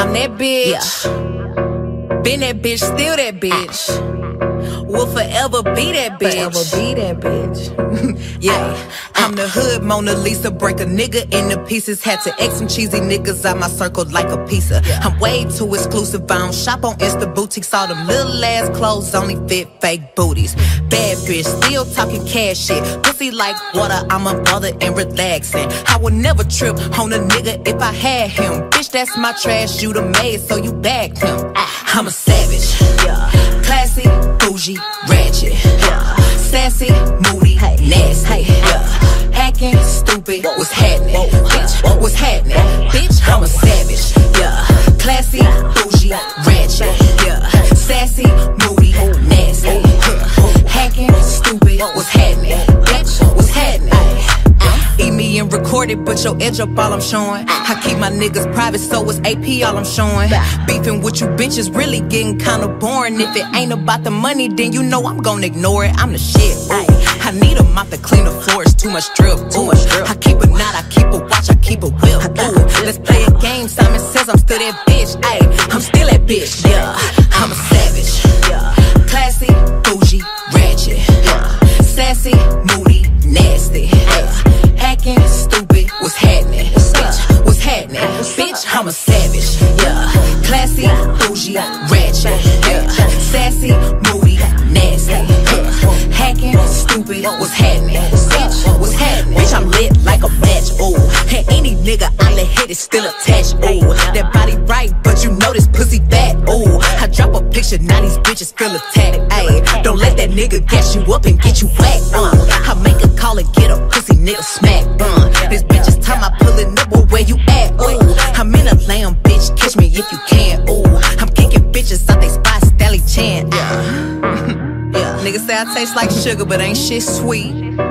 I'm that bitch. Been that bitch, still that bitch. Will forever be that bitch. Forever be that bitch. Yeah, I'm the hood Mona Lisa. Break a nigga into pieces. Had to X some cheesy niggas out my circle like a pizza. I'm way too exclusive. I don't shop on Insta boutiques. All them little ass clothes only fit fake booties. Bad bitch, still talking cash shit. Pussy like water, I'm unbothered and relaxing. I would never trip on a nigga if I had him. Bitch, that's my trash, you the maid, so you bagged him. I'm a savage, classy, bougie, ratchet, sassy, moody, nasty, hacking, stupid, what's happening, bitch, what's happening, bitch, I'm a savage, classy, bougie, ratchet, sassy, moody, nasty, hacking, stupid, what's happening, bitch, what's happening. Eat me and record it, but your edge up all I'm showing. I keep my niggas private, so it's AP all I'm showing. Beefing with you bitches really getting kinda boring. If it ain't about the money, then you know I'm gonna ignore it. I'm the shit, I need a mop to clean the floors, too much drip, I keep a knot, I keep a watch, I keep a whip, let's play a game, Simon says I'm still that bitch, I'm still that bitch, I'm a savage, classy, bougie, ratchet, sassy, moody, nasty, hacking, stupid, what's happening, bitch, what's happening, bitch, I'm a savage, classy, bougie, ratchet, sassy, moody, nasty, hacking, stupid, what's happening, bitch, what's happening, bitch, I'm lit like a match, ooh, and any nigga I let hit is still attached, ooh, that body right, but you know this pussy fat, ooh, I drop a picture, now these bitches feel attacked, ayy, don't let that nigga gas you up and get you whacked, I make a call and get a pussy nigga smack, this bitch is time I pullin' up, where you at, ooh, I'm in a lamb, bitch, catch me if you can, ooh, I'm kicking bitches out they spot, Stally Chan, Niggas say I taste like sugar, but ain't shit sweet.